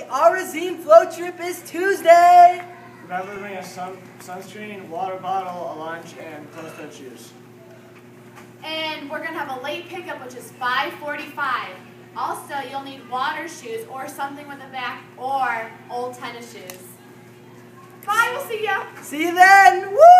our Razine float trip is Tuesday. Remember to bring a sunscreen, water bottle, a lunch, and closed-toed shoes. And we're going to have a late pickup, which is 5:45. Also, you'll need water shoes or something with a back or old tennis shoes. Bye, we'll see ya. See you then. Woo!